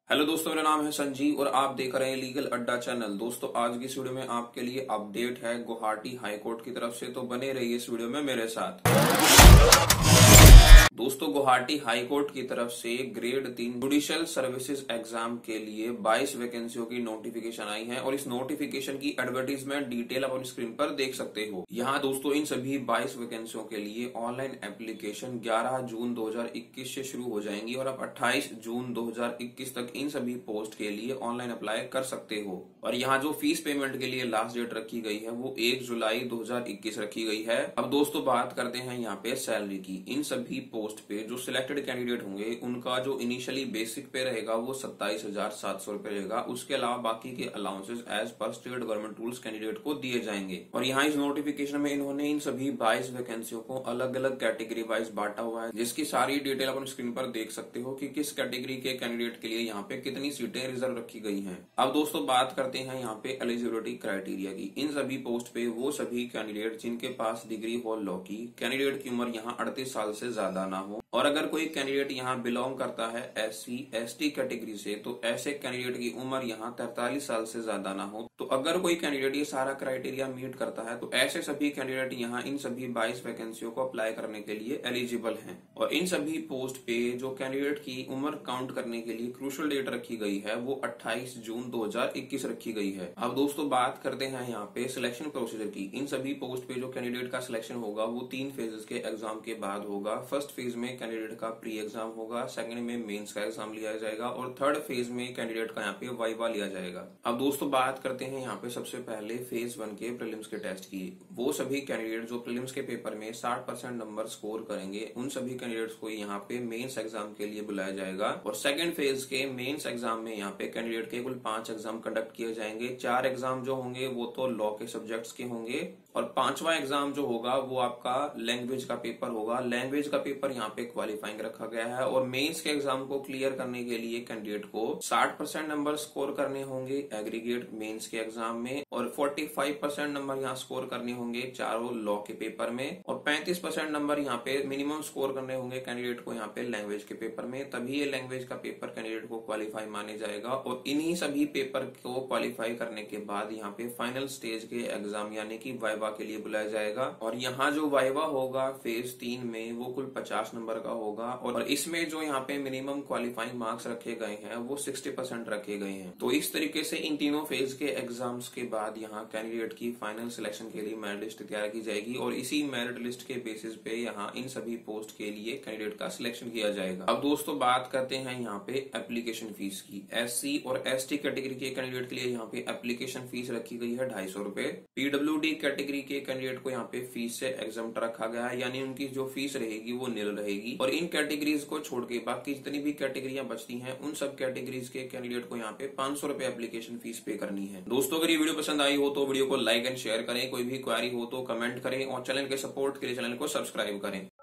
Hello दोस्तों, मेरा नाम है संजीव और आप देख रहे हैं लीगल अड्डा चैनल। दोस्तों, आज की इस वीडियो में आपके लिए अपडेट है गुवाहाटी हाई कोर्ट की तरफ से, तो बने रहिए इस वीडियो में मेरे साथ। दोस्तों, गुवाहाटी हाई कोर्ट की तरफ से ग्रेड 3 जुडिशियल सर्विसेज एग्जाम के लिए 22 वैकेंसियों की नोटिफिकेशन आई है और इस नोटिफिकेशन की एडवर्टीजमेंट डिटेल आप अपनी स्क्रीन पर देख सकते हो। यहाँ दोस्तों इन सभी 22 वैकेंसियों के लिए ऑनलाइन एप्लीकेशन 11 जून 2021 से शुरू हो जाएंगी और आप 28 जून 2021 तक इन सभी पोस्ट के लिए ऑनलाइन अप्लाई कर सकते हो। और यहाँ जो फीस पेमेंट के लिए लास्ट डेट रखी गई है वो 1 जुलाई 2021 रखी गई है। अब दोस्तों बात करते हैं यहाँ पे सैलरी की। इन सभी पोस्ट पे जो सिलेक्टेड कैंडिडेट होंगे उनका जो इनिशियली बेसिक पे रहेगा वो 27,700 रुपए रहेगा। उसके अलावा बाकी के allowances as per state government rules candidate को दिए जाएंगे। और यहाँ इस नोटिफिकेशन में इन्होंने इन सभी 22 वैकेंसियों को अलग अलग कैटेगरी वाइज बांटा हुआ है, जिसकी सारी डिटेल आप स्क्रीन पर देख सकते हो कि किस कैटेगरी के कैंडिडेट के लिए यहाँ पे कितनी सीटें रिजर्व रखी गई हैं। अब दोस्तों बात करते हैं यहाँ पे एलिजिबिलिटी क्राइटेरिया की। इन सभी पोस्ट पे वो सभी कैंडिडेट जिनके पास डिग्री हो लॉ की, कैंडिडेट की उम्र यहाँ 38 साल से ज्यादा ना हो, और अगर कोई कैंडिडेट यहाँ बिलोंग करता है SC ST कैटेगरी से तो ऐसे कैंडिडेट की उम्र यहाँ 43 साल से ज्यादा ना हो। तो अगर कोई कैंडिडेट ये सारा क्राइटेरिया मीट करता है तो ऐसे सभी कैंडिडेट यहाँ इन सभी 22 वैकेंसियों को अप्लाई करने के लिए एलिजिबल हैं। और इन सभी पोस्ट पे जो कैंडिडेट की उम्र काउंट करने के लिए क्रूशल डेट रखी गई है वो 28 जून 2021 रखी गई है। अब दोस्तों बात करते हैं यहाँ पे सिलेक्शन प्रोसीजर की। इन सभी पोस्ट पे जो कैंडिडेट का सिलेक्शन होगा वो 3 फेजेस के एग्जाम के बाद होगा। फर्स्ट फेज में कैंडिडेट का प्री एग्जाम होगा, सेकंड में मेंस का एग्जाम लिया जाएगा और थर्ड फेज में कैंडिडेट का यहाँ पे वाइवा लिया जाएगा। अब दोस्तों बात करते हैं यहाँ पे सबसे पहले फेज 1 के प्रीलिम्स के टेस्ट की। वो सभी कैंडिडेट जो प्रीलिम्स के पेपर में 60% नंबर स्कोर करेंगे उन सभी कैंडिडेट्स को यहाँ पे मेंस एग्जाम के लिए बुलाया जाएगा। और सेकंड फेज के मेंस एग्जाम में यहाँ पे कैंडिडेट के कुल 5 एग्जाम कंडक्ट किए जाएंगे। 4 एग्जाम जो होंगे वो तो लॉ के सब्जेक्ट्स के होंगे और 5वां एग्जाम जो होगा वो आपका लैंग्वेज का पेपर होगा। लैंग्वेज का पेपर यहाँ पे क्वालिफाइंग रखा गया है। और मेंस के एग्जाम को क्लियर करने के लिए कैंडिडेट को 60% नंबर स्कोर करने होंगे एग्रीगेट मेंस के एग्जाम में और 45% नंबर यहाँ स्कोर करने होंगे चारों लॉ के पेपर में और 35% नंबर यहाँ पे मिनिमम स्कोर करने होंगे कैंडिडेट को यहाँ पे लैंग्वेज के पेपर में। तभी ये लैंग्वेज का पेपर कैंडिडेट को क्वालिफाई माने जाएगा। और इन्हीं सभी पेपर को क्वालिफाई करने के बाद यहाँ पे फाइनल स्टेज के एग्जाम यानी कि वाइवा के लिए बुलाया जाएगा। और यहाँ जो वाइवा होगा फेज 3 में वो कुल 50 नंबर का होगा और इसमें जो यहाँ पे मिनिमम क्वालिफाइंग मार्क्स रखे गए हैं वो 60% रखे गए हैं। तो इस तरीके से इन तीनों फेज के एग्जाम्स के बाद यहाँ कैंडिडेट की फाइनल सिलेक्शन के लिए मेरिट लिस्ट तैयार की जाएगी और इसी मेरिट लिस्ट के बेसिस पे यहाँ इन सभी पोस्ट के लिए कैंडिडेट का सिलेक्शन किया जाएगा। अब दोस्तों बात करते हैं यहाँ पे एप्लीकेशन फीस की। SC और ST कैटेगरी के कैंडिडेट के लिए यहाँ पे एप्लीकेशन फीस रखी गई है 250 रुपए। PWD कैटेगरी के कैंडिडेट को यहाँ पे फीस से एग्जम्प्ट रखा गया है, यानी उनकी जो फीस रहेगी वो निल रहेगी। और इन कैटेगरीज को छोड़ के बाकी जितनी भी कैटेगरियां बचती हैं उन सब कैटेगरीज के कैंडिडेट को यहाँ पे 500 रुपए एप्लीकेशन फीस पे करनी है। दोस्तों अगर ये वीडियो पसंद आई हो तो वीडियो को लाइक एंड शेयर करें, कोई भी क्वेरी हो तो कमेंट करें और चैनल के सपोर्ट के लिए चैनल को सब्सक्राइब करें।